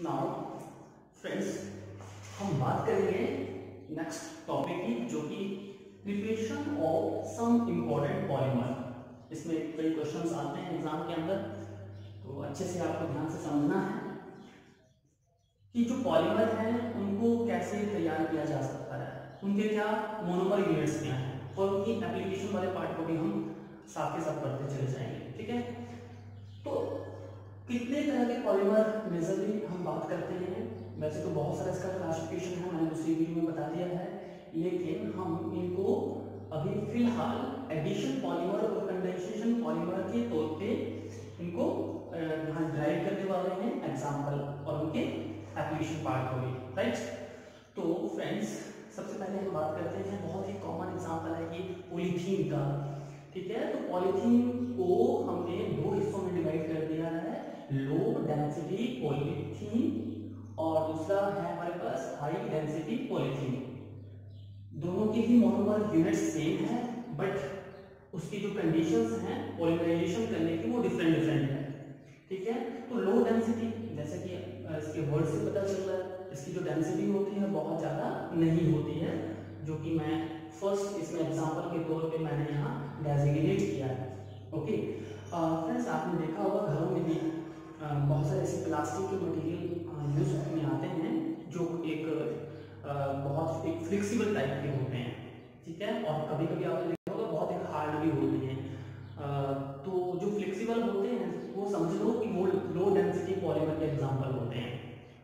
Now friends, हम बात करेंगे नेक्स्ट टॉपिक की, जो कि preparation of some important polymer. इसमें कई क्वेश्चंस आते हैं एग्जाम के अंदर, तो अच्छे से आपको ध्यान से समझना है कि जो पॉलीमर हैं उनको कैसे तैयार किया जा सकता है, उनके क्या मोनोमर यूनिट्स क्या हैं, और उनकी एप्लीकेशन वाले पार्ट को भी हम साथ के साथ पढ़ते चले जाएंगे। ठीक है, तो कितने तरह के पॉलीमर मेजरली हम बात करते हैं। वैसे तो बहुत सारा इसका क्लासिफिकेशन है, मैंने दूसरी वीडियो में बता दिया है, लेकिन हम इनको अभी फिलहाल एडिशन पॉलीमर और कंडेंसेशन पॉलीमर के तौर पे इनको यहाँ ड्राइव करने वाले हैं एग्जाम्पल और उनके एप्लीकेशन पार्ट को भी। राइट, तो फ्रेंड्स सबसे पहले हम बात करते हैं, बहुत ही कॉमन एग्जाम्पल है कि पॉलीथीन का। ठीक है, तो पॉलीथीन को हमने दो हिस्सों में डिवाइड कर दिया है, लो डेंसिटी पॉलीथीन और दूसरा है हमारे पास हाई डेंसिटी पॉलीथीन। दोनों की ही मोनोमर यूनिट सेम है, बट उसकी जो कंडीशंस हैं पॉलीमराइजेशन करने की वो डिफरेंट है। ठीक है, तो लो डेंसिटी, जैसे कि इसके वर्ड से पता चल रहा है, इसकी जो डेंसिटी होती है बहुत ज़्यादा नहीं होती है, जो कि मैं फर्स्ट इसमें एग्जांपल के तौर पे मैंने यहाँ डेजिग्नेट किया है। ओके फ्रेंड्स, आपने देखा होगा घरों में भी बहुत सारे ऐसे प्लास्टिक के मटेरियल यूज में आते हैं जो बहुत एक फ्लेक्सिबल टाइप के होते हैं। ठीक है, और कभी कभी आपने देखा होगा बहुत एक हार्ड भी होते हैं। तो जो फ्लेक्सिबल होते हैं वो समझ लो कि वो लो डेंसिटी पॉलीमर के एग्जांपल होते हैं,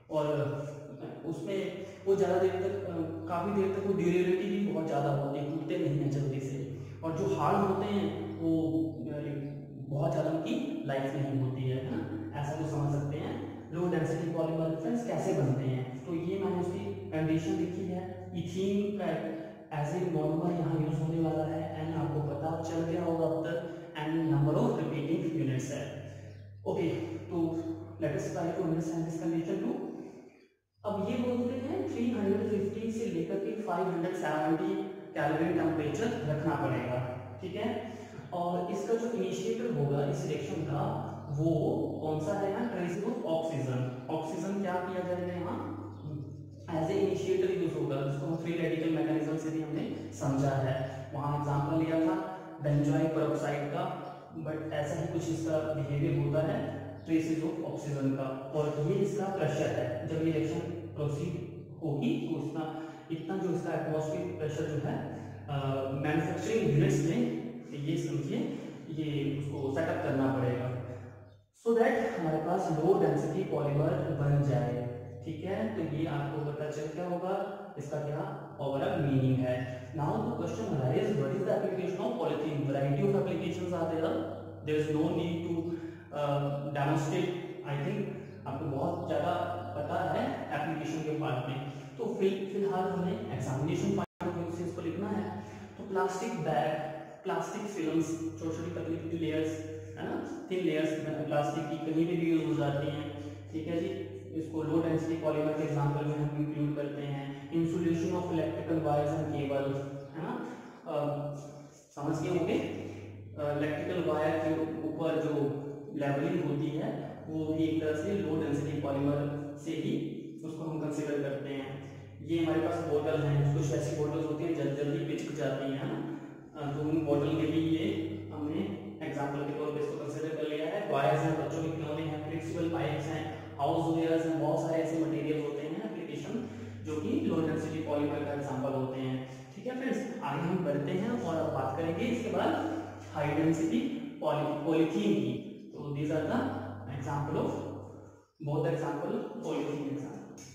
और उसमें वो ज़्यादा देर तक काफ़ी देर तक वो ड्यूरेबिलिटी भी बहुत ज़्यादा होती है, टूटते नहीं हैं जल्दी से। और जो हार्ड होते हैं वो बहुत ज़्यादा उनकी लाइफ नहीं होती है ना, ऐसा तो समझ सकते हैं। लो डेंसिटी पॉलीमर फ्रेंड्स कैसे बनते हैं, तो ये मैंने उसकी कंडीशन लिखी है। इथीन का एज ए मोनोमर यहाँ यूज होने वाला है, एंड आपको पता चल गया होगा अब तक, and number of repeating units है। ओके, तो let us try to understand this condition two. अब ये बोलते हैं 350 से लेकर के 570 केल्विन टेम्परेचर रखना पड़ेगा। ठीक है, और इसका जो इनिशिएटर होगा इस रिएक्शन का वो कौन सा है, ट्रेस ऑफ ऑक्सीजन। ऑक्सीजन क्या किया जाएगा यहाँ एज ए इनिशिएटर यूज होगा, जिसको हम फ्री रेडिकल मैकेनिज्म से भी हमने समझा है। वहाँ एग्जांपल लिया था बेंजोइक पेरोक्साइड का, बट ऐसा ही कुछ इसका बिहेवियर होता है ट्रेसेस ऑफ ऑक्सीजन का। और ये इसका प्रेशर है, जब ये रिएक्शन प्रोसीड होगी तो इसका इतना जो इसका एटमॉस्फेरिक प्रेशर जो है मैन्युफैक्चरिंग यूनिट्स में, ये समझिए, ये उसको सेटअप करना पड़ेगा सो दैट हमारे पास लो डेंसिटी पॉलीमर बन जाए। ठीक है, तो ये आपको पता चल क्या होगा, इसका क्या ओवरऑल मीनिंग है। Now the question arise, what is the application of polythene. Variety of applications are there is no need to demonstrate. I think आपको बहुत ज़्यादा पता है एप्लीकेशन के पार्ट में। तो फिलहाल हमें एग्जामिनेशन पार्ट में इसको लिखना है। तो प्लास्टिक बैग, प्लास्टिक फिल्म्स, छोटी छोटी पतली लेयर्स है ना, थिन लेयर्स प्लास्टिक की कहीं भी यूज हो जाती हैं। ठीक है जी, इसको लो डेंसिटी पॉलीमर के एग्जांपल में हम इंक्लूड करते हैं। Insulation of electrical wires and cable, है ना, समझ गए होंगे। इलेक्ट्रिकल वायर के ऊपर जो लेवलिंग होती है वो भी एक तरह से लो डेंसिटी पॉलीमर से ही उसको हम कंसिडर करते हैं। ये हमारे पास बोतल हैं, कुछ ऐसी बोतल्स होती हैं जल्दी पिचक जाती हैं ना, तो उन बॉटल के भी ये हमने एग्जांपल के तौर पे इसको कंसीडर कर लिया है। वायर्स हैं, बच्चों के खिलौने हैं, फ्लेक्सिबल पाइप्स हैं, हाउस वेयर्स हैं, बहुत सारे ऐसे मटेरियल होते हैं एप्लीकेशन जो कि लो डेंसिटी पॉलीमर का एग्जांपल होते हैं। ठीक है फ्रेंड्स, आगे हम बढ़ते हैं और अब बात करेंगे इसके बाद हाई डेंसिटी पॉलीथीन की। तो these are the example of both example polythene example.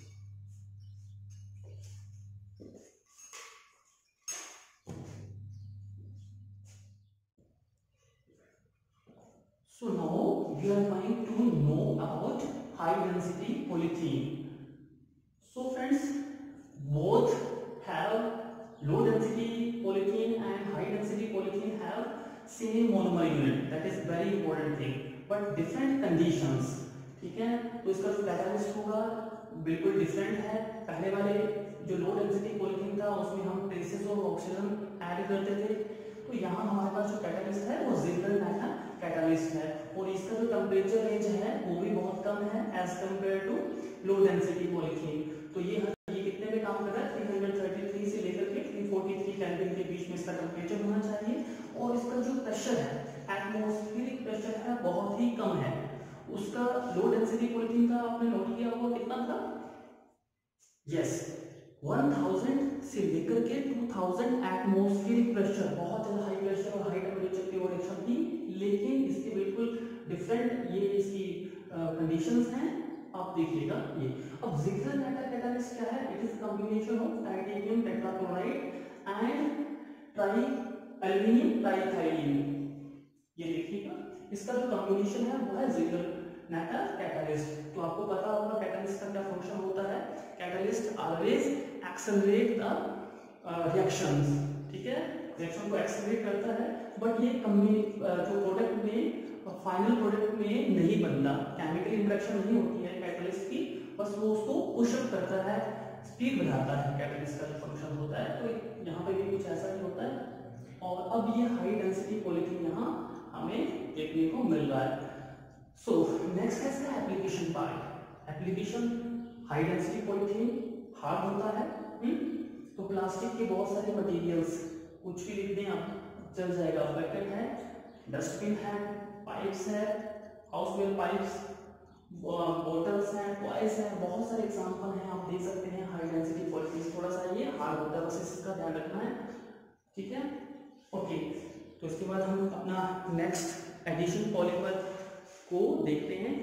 So now we are going to know about high density polythene. So friends, both have low density polythene and high density polythene have same monomer unit. That is very important thing, but different conditions. ठीक है, तो इसका जो catalyst होगा बिल्कुल different है। पहले वाले जो लो डेंसिटी पॉलीथीन था उसमें हम ट्रेसेस ऑफ ऑक्सीजन ऐड करते थे, तो यहाँ हमारे पास जो कैटालिस्ट है वो जिंगल कैटालिस्ट है, और इसका जो टेम्परेचर रेंज है वो भी बहुत कम है as compare to low density polythene. तो ये कितने में काम कर रहा है, 333 से लेकर के 343 केल्विन के बीच में इसका टेम्परेचर होना चाहिए। और इसका जो प्रेशर है, एटमॉस्फेरिक प्रेशर है, बहुत ही कम है। उसका लो डेंसिटी पॉलीथीन का आपने नोट किया होगा कितना था, यस 1000 से लेकर के 2000 एटमॉस्फेरिक प्रेशर, बहुत ज्यादा हाई प्रेशर और हाई टेम्परेचर की प्रोडक्शन थी। लेकिन इसके बिल्कुल डिफरेंट ये इसकी कंडीशंस हैं, आप देखिएगा ये। अब जिगलर नाटा कैटालिस्ट क्या है, it is combination of titanium tetrachloride and tri aluminium triethylene. ये देखिएगा इसका जो कॉम्बिनेशन है वो है जिगलर नाटा कैटालिस्ट। तो आपको पता होगा कैटालिस्ट का क्या फंक्शन होता है, catalyst always accelerate the reactions, ठीक है, रिएक्शन को एक्सेलरेट करता है। बट ये जो प्रोडक्ट में फाइनल प्रोडक्ट में नहीं बनता, केमिकल इंटरेक्शन नहीं होती है कैटलिस्ट की, बस वो उसको पुश अप करता है, स्पीड बढ़ाता है, कैटलिस्ट का जो फंक्शन होता है। तो यहाँ पे भी कुछ ऐसा ही होता है। और अब ये हाई डेंसिटी पॉलीथीन यहाँ हमें देखने को मिल रहा है। सो नेक्स्ट है इसका application part. Application, high density polythene hard होता है, तो प्लास्टिक के बहुत सारे मटेरियल्स, कुछ भी लिख दें आप चल जाएगा। बकेट है, डस्टबिन है, पाइप्स है, हाउसवेयर पाइप्स, बोटल्स हैं, टॉयज हैं, बहुत सारे एग्जांपल हैं, आप देख सकते हैं। हाई डेंसिटी पॉलीथीन थोड़ा सा ये हार्ड होता है, बस इसका ध्यान रखना है, ठीक है, ओके। तो इसके बाद हम अपना नेक्स्ट एडिशन पॉलीमर को देखते हैं।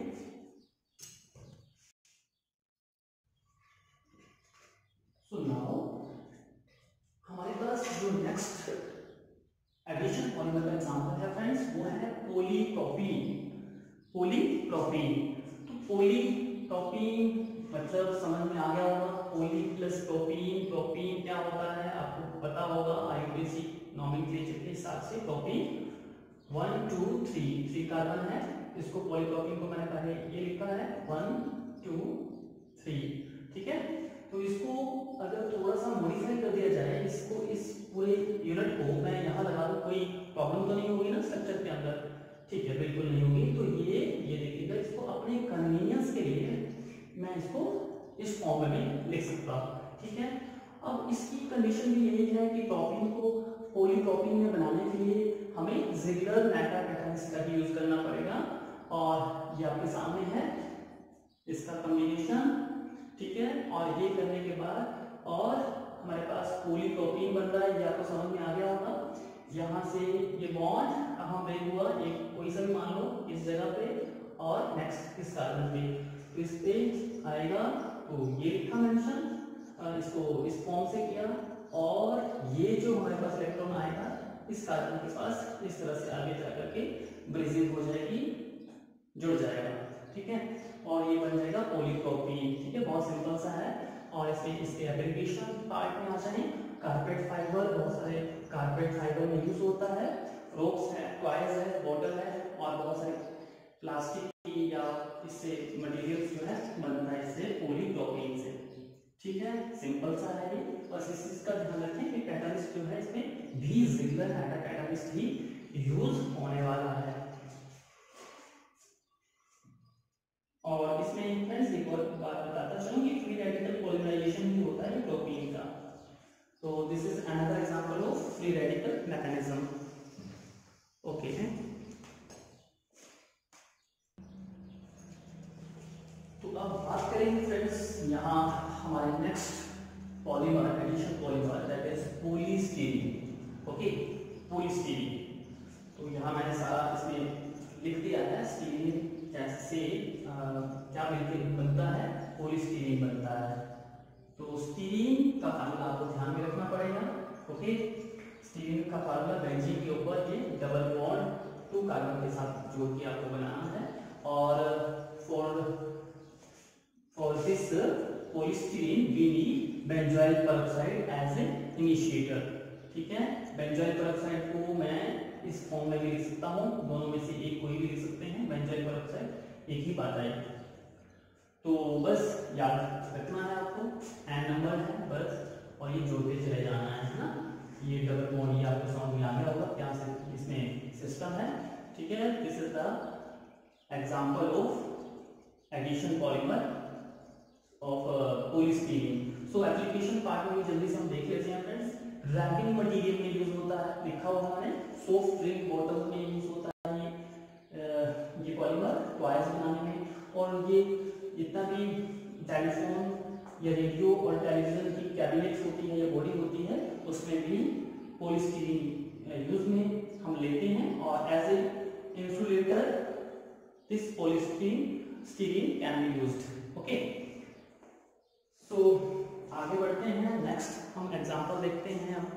सो नाउ हमारे पास जो नेक्स्ट एडिशन पॉलीमर का एग्जांपल है फ्रेंड्स, वो है पॉलीप्रोपीन। पॉलीप्रोपीन, तो पॉलीप्रोपीन मतलब समझ में आ गया होगा। पॉली प्लस प्रोपीन, प्रोपीन क्या होता है आपको पता होगा, आईयूपीएसी नॉमेनक्लेचर के हिसाब से प्रोपीन 1 2 3 कार्बन है। इसको पॉलीप्रोपीन को मैंने पहले ये लिखा है 1 2 3, ठीक है। तो इसको अगर थोड़ा सा मॉडिफाई कर दिया जाए, इसको इस पूरे यूनिट को मैं यहाँ लगा दूं, कोई प्रॉब्लम तो नहीं होगी ना स्ट्रक्चर के अंदर, ठीक है, बिल्कुल नहीं होगी। तो ये देखिएगा, इसको अपने कन्वीनियंस के लिए मैं इसको इस फॉर्म में लिख सकता हूँ, ठीक है। अब इसकी कंडीशन भी यही है कि प्रोपीन को पॉलीप्रोपीन में बनाने के लिए हमें जिगलर नाटा कैटालिस्ट का यूज करना पड़ेगा। और ये आपके सामने है इसका कॉम्बिनेशन, ठीक है। और ये करने के बाद और हमारे पास पॉलीप्रोपीन बन रहा है, ये आपको समझ में आ गया होगा। यहाँ से ये बॉन्ड कहाँ ब्रेक हुआ, एक कोई सा भी मान लो इस जगह पे, और नेक्स्ट इस कार्बन पे, तो इस पे आएगा। तो ये लिखा मेंशन, इसको इस फॉर्म से किया, और ये जो हमारे पास इलेक्ट्रॉन आएगा इस कार्बन के पास इस तरह से आगे जाकर के ब्रेजिंग हो जाएगी, जुड़ जाएगा, ठीक है। और ये बन जाएगा पॉलीप्रोपीन, ठीक है, बहुत सिंपल सा है। और इसके एप्लीकेशन पार्ट में आ जाए, कारपेट फाइबर, बहुत सारे कारपेट फाइबर में यूज होता है, रोप्स है, टॉयज है, बॉटल है, और बहुत सारे प्लास्टिक की या इससे मटेरियल्स जो है बनता है इससे पॉलीप्रोपीन से, ठीक है। सिंपल सा है ये, बस इस चीज का ध्यान रखें कि कैटालिस्ट जो है इसमें भी जिगलर नाटा कैटालिस्ट ही यूज होने वाला है। और इसमें फ्रेंड्स एक और बात बताता चलूं कि फ्री रेडिकल पॉलीमराइजेशन भी होता है प्रोपीन का। तो this is another example of free radical mechanism, okay. तो अब बात करेंगे फ्रेंड्स यहाँ हमारे next polymer, addition polymer, that is polystyrene, okay, polystyrene. तो यहाँ मैंने सारा इसमें लिख दिया है, स्टीरीन जैसे क्या मिलकर बनता है, पॉलीस्टीरीन बनता है। तो स्टीरीन का फार्मूला आपको ध्यान में रखना पड़ेगा, ओके। स्टीरीन का फार्मूला बेंजीन के ऊपर ये डबल बॉन्ड 2 कार्बन के साथ जोड़ के आपको बनाना है। और for this polystyrene we need benzoyl peroxide as a initiator, ठीक है। बेंजोइल पेरोक्साइड को मैं इस फॉर्म में भी लिख सकता हूँ, दोनों में से एक कोई भी लिख सकते हैं, बेंजोइल पेरोक्साइड एक ही बात आएगी। तो बस याद रखना है आपको, एन नंबर है बस, और ये जोड़ते चले जाना है ना। ये डबल बॉन्ड ये आपको समझ में आ गया होगा क्या से इसमें सिस्टम है, ठीक है। This is the example of addition polymer of polystyrene. So application part में जल्दी से हम देख लेते हैं फ्रेंड्स। रैपिंग मटेरियल में यूज होता है, लिखा हुआ है सॉफ्ट ड्रिंक बॉटल में यूज होता है ये पॉलीमर टॉयज बनाने में। और ये जितना भी टेलीफोन या रेडियो और टेलीविजन की कैबिनेट होती है या बॉडी होती है उसमें भी पॉलीस्टीरीन यूज में हम लेते हैं। और as a insulator this polystyrene can be used. Okay, so आगे बढ़ते हैं। नेक्स्ट हम एग्जांपल देखते हैं। हम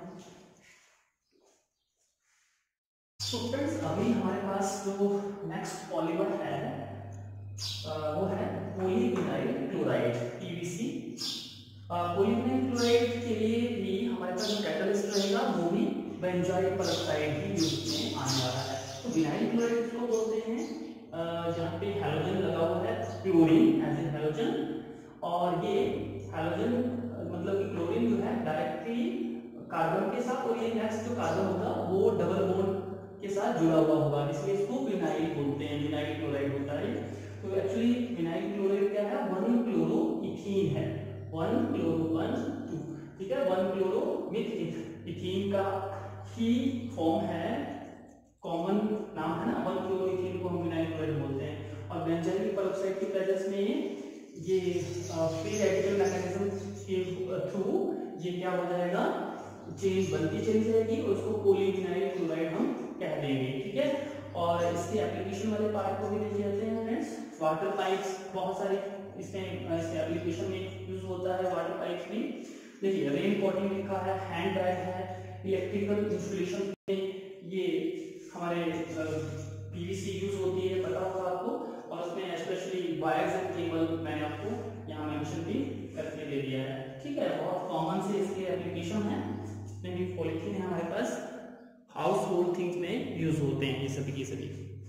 तो फ्रेंड्स अभी हमारे पास जो नेक्स्ट पॉलीमर है वो है polyvinyl chloride PVC. Polyvinyl chloride के लिए भी हमारे पास जो कैटलिस्ट रहेगा वो भी बेंजोइल पेरोक्साइड ही यूज में आने वाला है। तो विनाइल क्लोराइड इसको बोलते हैं जहाँ पे हैलोजन लगा हुआ है, क्लोरीन एज ए हैलोजन। और ये हैलोजन मतलब कि क्लोरीन जो है डायरेक्टली कार्बन के साथ, और ये नेक्स्ट जो कार्बन होगा वो डबल बॉन्ड के साथ जुड़ा हुआ होगा, इसलिए इसको विनाइल बोलते हैं, विनाइल क्लोराइड होता है। तो एक्चुअली विनाइल क्लोराइड क्या है, 1 क्लोरो इथीन है, 1 क्लोरो 1 2, ठीक है, 1 क्लोरो मिथ इथीन का ही फॉर्म है, कॉमन नाम है ना, 1 क्लोरो इथीन को हम विनाइल क्लोराइड बोलते हैं। और बेंजाइल पेरोक्साइड की प्रेजेंस में ये फ्री रेडिकल मैकेनिज्म के थ्रू ये क्या हो जाएगा, चेन बनती चली जाएगी और उसको पॉलीविनाइल क्लोराइड हम कह देंगे, ठीक है। और इसके एप्लीकेशन वाले पार्ट को भी देख लेते हैं फ्रेंड्स। वाटर पाइप्स बहुत सारे इसमें एप्लीकेशन में यूज होता है, वाटर पाइप्स भी। देखिए रेन कोटिंग लिखा है, हैंड ड्राइव है, इलेक्ट्रिकल इंस्टॉलेशन में ये हमारे पीवीसी यूज होती है, पता होगा आपको। और उसमें स्पेशली वायर्स एंड केबल मैंने आपको यहाँ मेंशन भी करके दे दिया है, ठीक है। बहुत कॉमन से इसके एप्लीकेशन है, जितने भी पॉलीथीन है हमारे पास हाउस होल्ड थिंग्स में यूज होते हैं ये सभी की सभी।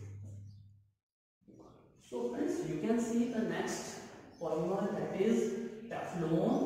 So friends you can see the next polymer that is Teflon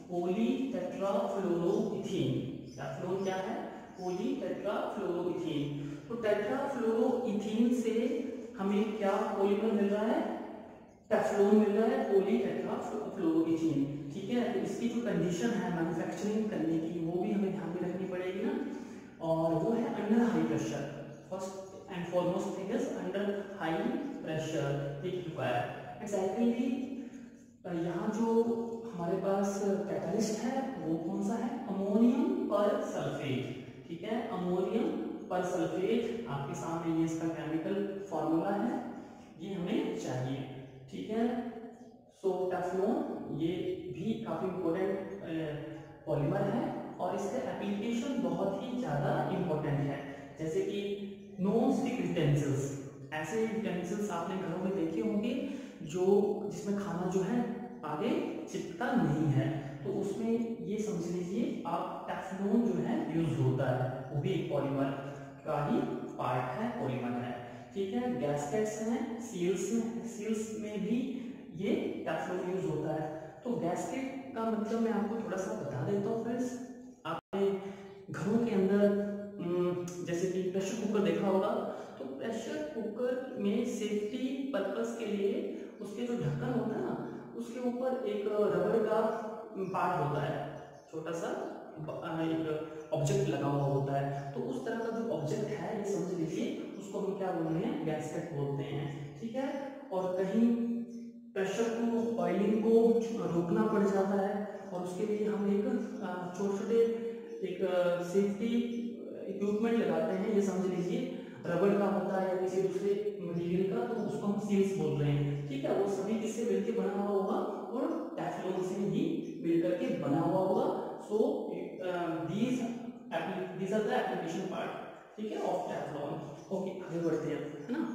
polytetrafluoroethylene. Teflon क्या है, पॉलीटेट्राफ्लोरोइथीन। तो टेट्राफ्लोरोइथीन से हमें क्या पॉलीमर मिल रहा है, टेफ्लॉन मिल रहा है, पॉलीटेट्राफ्लोरोइथीन, ठीक है। तो इसकी जो कंडीशन है मैन्युफैक्चरिंग करने की वो भी हमें ध्यान में रखनी पड़ेगी ना, और वो है under high pressure. First and foremost thing is under high pressure it require. Exactly यहाँ जो हमारे पास कैटलिस्ट है वो कौन सा है, अमोनियम पर सल्फेट, ठीक है, अमोनियम पर सल्फेट। आपके सामने ये इसका केमिकल फॉर्मूला है, ये हमें चाहिए, ठीक है। सो टेफ्लॉन ये भी काफी इंपॉर्टेंट पॉलीमर है और इसका एप्लीकेशन बहुत ही ज्यादा इंपॉर्टेंट है। जैसे कि नॉन स्टिक यूटेंसिल्स, ऐसे यूटेंसिल्स आपने घरों में देखे होंगे जो जिसमें खाना जो है आगे चिपकता नहीं है, तो उसमें ये समझ लीजिए आप टेफ्लॉन जो है यूज होता है, वो भी एक पॉलीमर का ही पार्ट है, पॉलीमर है, ठीक है। गैस्केट्स हैं, सील्स में भी ये टेफ्लॉन यूज होता है। तो गैस्केट का मतलब मैं आपको थोड़ा सा बता देता हूँ फ्रेंड्स। आपने घरों के अंदर जैसे कि प्रेशर कुकर देखा होगा, तो प्रेशर कुकर में सेफ्टी पर्पस के लिए उसके जो ढक्कन होता है ना, उसके ऊपर एक रबड़ का पार्ट होता है, छोटा सा एक ऑब्जेक्ट लगा हुआ होता है। तो उस तरह का जो ऑब्जेक्ट है ये समझ लीजिए, उसको हम क्या बोलते हैं, गैस्केट बोलते हैं, ठीक है। और कहीं प्रेशर को बॉइलिंग को रोकना पड़ जाता है और उसके लिए हम एक छोटे एक सेफ्टी इक्विपमेंट लगाते हैं, ये समझ लीजिए रबड़ का होता है या किसी दूसरे मटेरियल का, तो उसको हम सील्स बोल रहे हैं, ठीक है। वो सभी किससे मिलकर बना हुआ होगा, और टेफ्लॉन से ही मिलकर के बना हुआ होगा। So these are the application part, ठीक है, ऑफ टेफ्लॉन। ओके आगे बढ़ते हैं, है ना।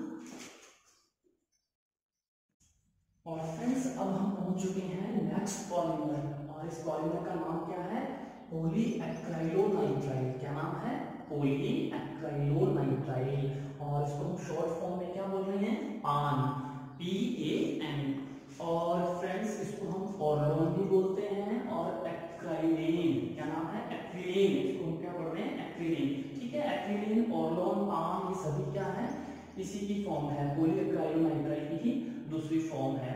और फ्रेंड्स अब हम पहुंच चुके हैं नेक्स्ट पॉलीमर, और इस पॉलीमर का नाम क्या है, पॉलीएक्राइलोनाइट्राइल। क्या नाम है, पॉलीएक्राइलोनाइट्राइल। और इसको हम शॉर्ट फॉर्म में क्या बोल रहे हैं, पान, PAN। और फ्रेंड्स इसको हम ऑर्लोन भी बोलते हैं, और एक्राइलेन, क्या नाम है, एक्रिलेन, इसको हम क्या बोल रहे हैं, एक्रिलेन, ठीक है। एक्रिलेन, ऑर्लोन, पान, ये सभी क्या है, इसी की फॉर्म है, पॉलीएक्राइलोनाइट्राइल की ही दूसरी फॉर्म है।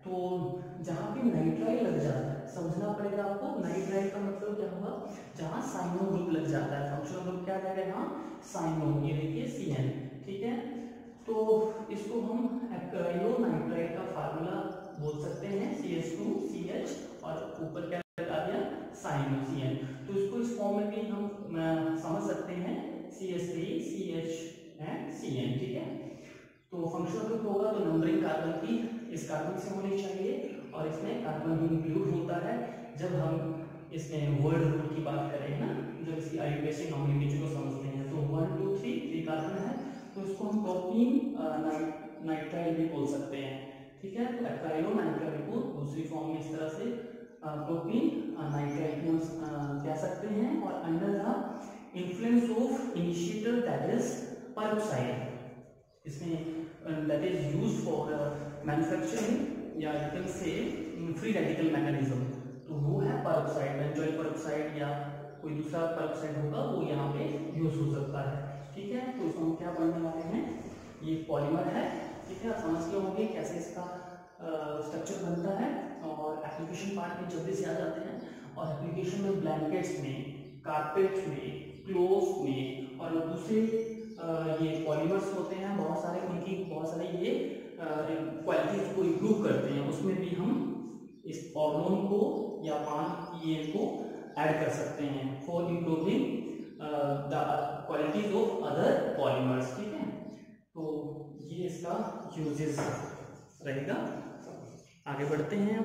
तो जहाँ पे नाइट्राइल लग जाता है, समझना पड़ेगा आपको, नाइट्राइल का मतलब क्या होगा, जहाँ साइनो ग्रुप लग जाता है, फंक्शनल ग्रुप क्या जाएगा यहाँ, साइनो, ये देखिए CN, ठीक है। तो इसको हम एक्राइलो नाइट्राइल का फार्मूला बोल सकते हैं, CH2CH और ऊपर क्या लगा दिया, साइनो CN। तो इसको इस फॉर्म में भी हम समझ सकते हैं, CH3CH एंड CN, ठीक है। तो फंक्शनल ग्रुप होगा तो नंबरिंग कार्बन की इस कार्बन से होनी चाहिए, और इसमें कार्बन भी इंक्लूड होता है जब हम इसमें वर्ड रूट की बात करें ना, जब इसकी आयुर्वेदिक नॉमेनक्लेचर को समझते हैं। तो 1 2 3 कार्बन है, तो इसको हम प्रोपीन नाइट्राइल भी बोल सकते हैं, ठीक है। तो एक्राइलो नाइट्राइल को दूसरी फॉर्म में इस तरह से प्रोपीन नाइट्राइल हम कह सकते हैं। और under the influence of initiator that is peroxide, इसमें that is used for manufacturing या you can say free radical mechanism, तो वो है peroxide, benzoyl peroxide या कोई दूसरा peroxide होगा वो यहाँ पे यूज हो सकता है, ठीक है। तो इसमें हम क्या पढ़ने वाले हैं, ये पॉलीमर है, ठीक है। आप समझ गए होंगे कैसे इसका स्ट्रक्चर बनता है, और एप्लीकेशन पार्ट में जल्दी से आ जाते हैं। और एप्लीकेशन में ब्लैंकेट्स में, कारपेट में, क्लोथ में, और दूसरे ये पॉलीमर्स होते हैं बहुत सारे, उनकी बहुत सारे ये क्वालिटीज को इम्प्रूव करते हैं, उसमें भी हम इस ऑर्गोन को या 5 EN को ऐड कर सकते हैं for improving the qualities of other polymers, ठीक है। तो ये इसका यूजेस रहेगा। आगे बढ़ते हैं।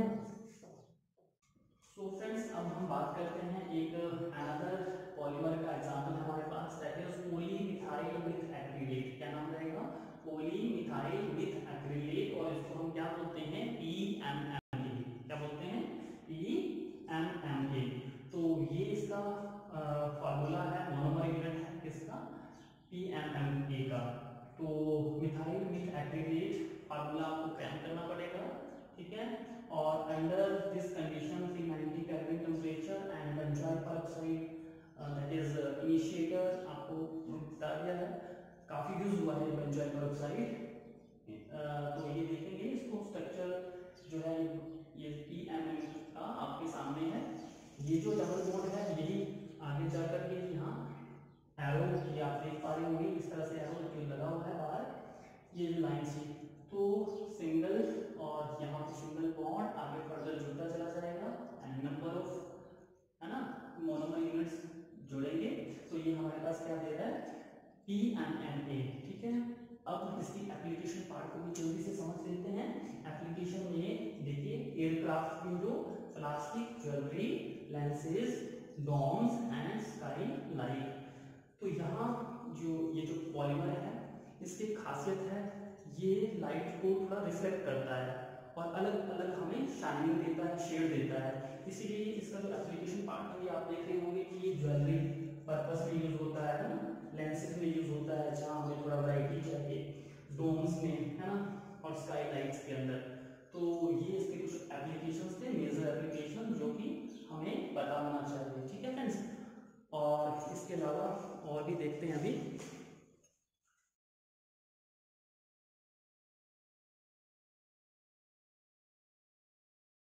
सो फ्रेंड्स, अब हम बात करते हैं एक अनदर पॉलीमर का एग्जांपल हमारे पास, that is polymethyl with acrylate. क्या नाम रहेगा, पॉलीमिथाइल विद एक्रिलेट, और इसको हम क्या बोलते हैं, PMMA। क्या बोलते हैं, PMMA। तो ये इसका फार्मूला है, मोनोमर यूनिट है किसका, PMMA का। तो मिथाइल विद एक्रिलेट फार्मूला आपको क्रैम करना पड़ेगा, ठीक है। और under this condition 390 kelvin temperature and benzoyl peroxide that is initiator, आपको बता दिया है, काफी यूज हुआ है बेंजोइल पेरोक्साइड। तो ये देखेंगे इसको, स्ट्रक्चर जो है ये PMMA का आपके सामने है। ये जो डबल बॉन्ड है यही आगे जाकर के यहाँ एरो, ये आप देख पा रहे होंगे इस तरह से एरो जो लगा हुआ है बाहर, ये लाइन से, तो सिंगल और यहाँ पे सिंगल बॉन्ड आगे फर्दर जुड़ता चला जाएगा, एंड नंबर ऑफ, है ना, मोनोमर यूनिट्स जुड़ेंगे। तो ये हमारे पास क्या दे रहा है, PMMA, ठीक है। अब इसकी एप्लीकेशन पार्ट को भी जल्दी से समझ लेते हैं। एप्लीकेशन में देखिए, aircraft window, plastic jewellery, lenses, domes and skylight. तो यहाँ जो ये जो पॉलीमर है इसकी खासियत है, ये लाइट को थोड़ा रिफ्लेक्ट करता है और अलग अलग हमें शाइनिंग देता है, शेड देता है। इसीलिए इसका जो एप्लीकेशन पार्ट है आप देख रहे होंगे कि ये ज्वेलरी